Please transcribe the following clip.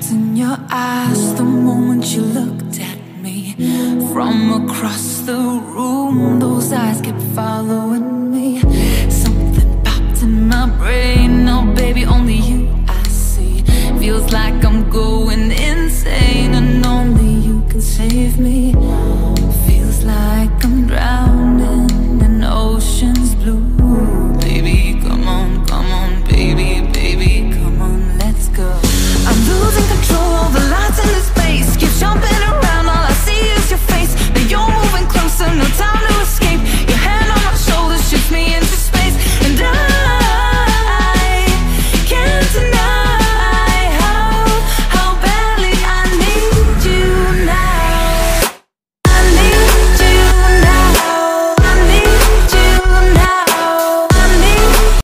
in your eyes the moment you looked at me. From across the room, those eyes kept following me. Something popped in my brain.